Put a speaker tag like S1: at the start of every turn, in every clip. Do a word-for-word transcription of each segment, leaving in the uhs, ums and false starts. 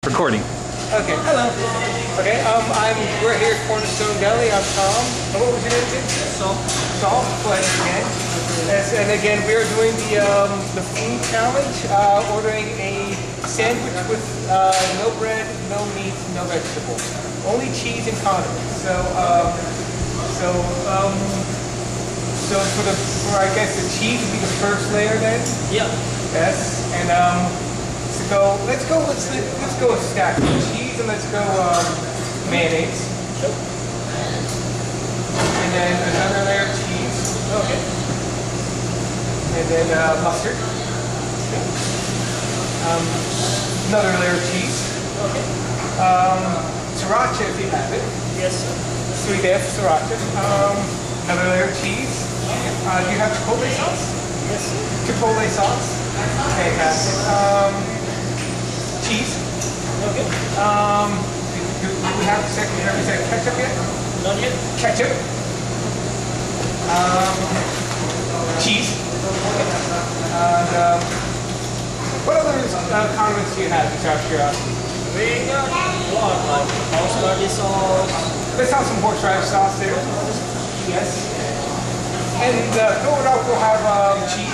S1: Recording.
S2: Okay, hello. Okay, um, I'm, we're here at Cornerstone Deli. I'm Tom. Oh, what was your name again? Saul. Saul, pleasure again. Yes, and again, we're doing the, um, the food challenge, uh, ordering a sandwich with, uh, no bread, no meat, no vegetables. Only cheese and condiments. So, um, so, um, so for the, for I guess the cheese would be the first layer then?
S3: Yeah.
S2: Yes, and, um, go. Let's go. Let's let's go a stack of cheese and let's go um, mayonnaise.
S3: Yep.
S2: And then another layer of cheese.
S3: Okay.
S2: And then uh, mustard. Okay. Um, another layer of cheese.
S3: Okay.
S2: Um, sriracha if you have it.
S3: Yes, sir.
S2: Sweet F sriracha. Um, another layer of cheese. Uh, do you have chipotle sauce?
S3: Yes, sir.
S2: Chipotle sauce. Fantastic. Um, cheese.
S3: Okay.
S2: Um, do, do we have a second, have we said ketchup yet?
S3: Not yet.
S2: Ketchup. Um, cheese. And, um, what other uh, condiments do you have, just out of curiosity?
S3: We got a lot, like horseradish sauce.
S2: Let's have some horseradish sauce there. Yes. And uh, throw it up, we'll have um, cheese.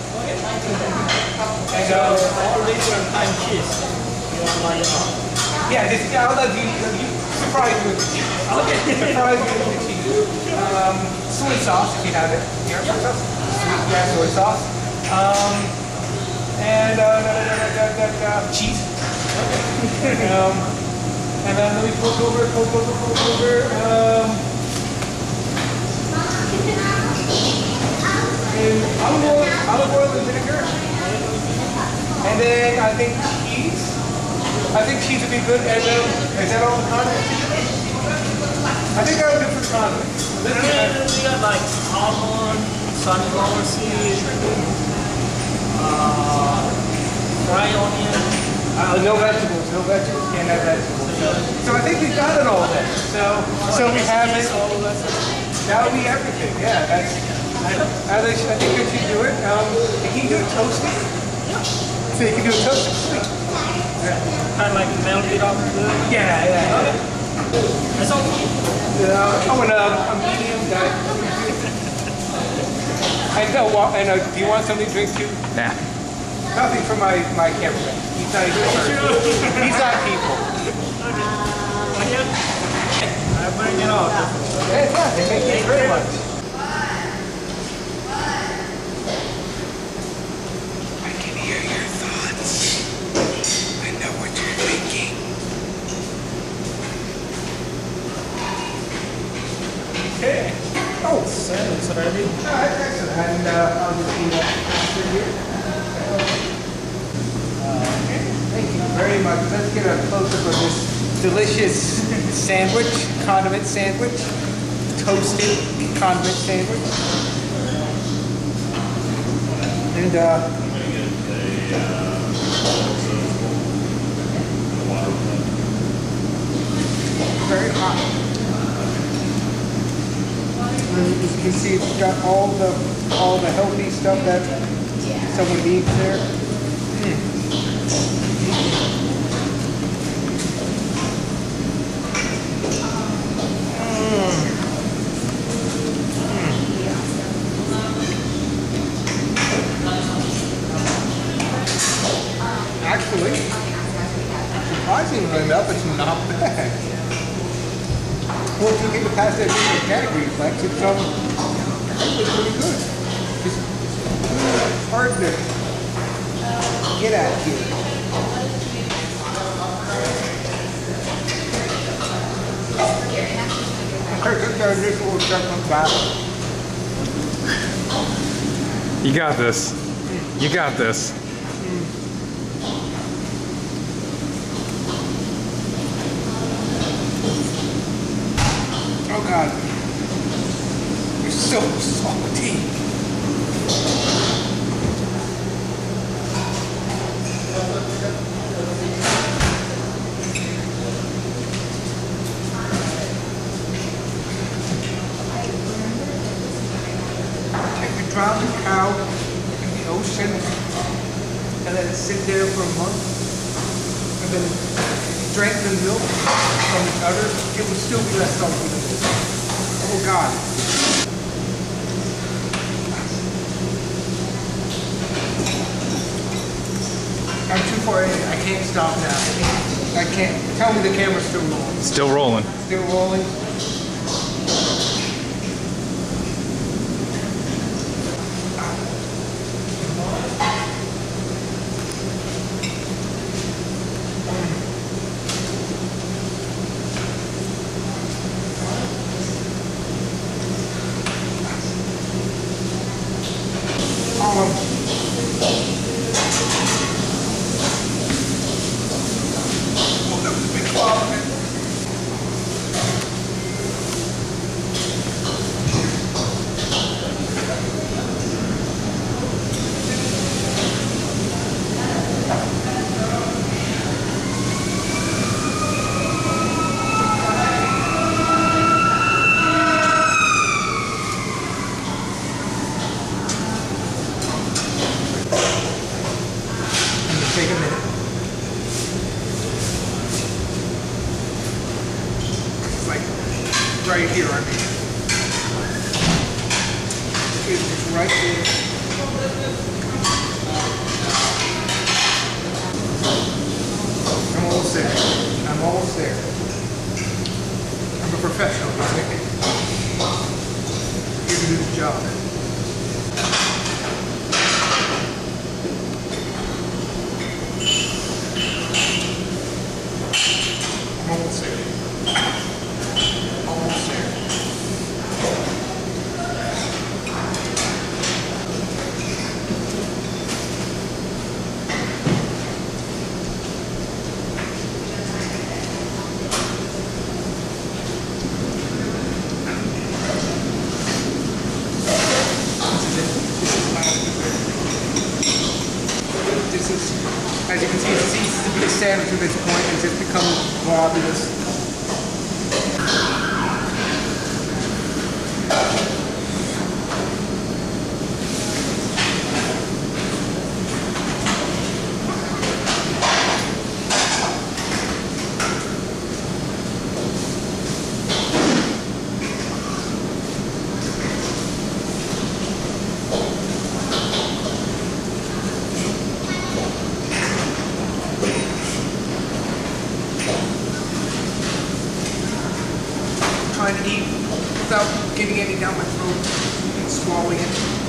S2: And,
S3: So,
S2: uh,
S3: all different kind of cheese. You don't like it all?
S2: yeah, just, I'll let you, you surprise me with the cheese.
S3: Okay.
S2: Surprise me with the cheese. Um, soy sauce, if you have it. Yeah, soy sauce. Sweet, yeah, soy sauce. Um, and, uh, da, da, da, da, da, da, cheese. Okay. um, and then let me poke over, poke over, poke over. Um, and olive oil, olive oil and vinegar. And then I think cheese. I think cheese would be good. And um, is that all the condiments? I think that would be good for the condiments.
S3: And then we got like almond, sunflower seed, uh, fried onion.
S2: Uh, no vegetables, no vegetables. Can't have vegetables. So, so I think we got it all then. So, so we have it. That would be everything. Yeah, that's. I, I think we should do it. Um, can you do it toasted? So you can do it toasted, sweet.
S3: Kind of like melt it up good.
S2: Yeah, yeah, yeah.
S3: Okay. That's all.
S2: Uh, oh, and uh, a medium guy. And, uh, well, and uh, do you want something to drink too?
S1: Nah.
S2: Nothing for my, my cameraman. He's not even sure. He's not people.
S3: Okay. I bring it off.
S2: Fantastic. Thank you very much. I can hear your thoughts. I know what you're thinking. Okay. Oh,
S3: Sandwich ready?
S2: alright, excellent. And uh, I'll just do that after here. Okay. Thank you very much. Let's get a close-up of this delicious sandwich, condiment sandwich, toasted condiment sandwich. And uh, very hot. And as you can see, it's got all the all the healthy stuff that someone needs there. Mm. Actually, surprisingly enough, it's not bad. Once you get past that category reflex, it's um, actually pretty good. It's, it's hard to get at here. Okay, just got this little second back.
S1: You got this. You got this.
S2: Oh God, you're so salty. If we drown the cow in the ocean and let it sit there for a month, even drank the milk from the udders, it would still be less salty than this. Oh God. I'm too far in. I can't stop now. I can't. I can't. Tell me the camera's still rolling.
S1: Still rolling.
S2: Still rolling. Um, Take a minute. It's like right here, I mean. It's right there. I'm almost there. I'm almost there. I'm a professional, right? Here to do the job. Almost there. Almost there. This is, as you can see, it ceases to be a sandwich at this point and just becomes globulous. Trying to eat without getting any down my throat and swallowing it.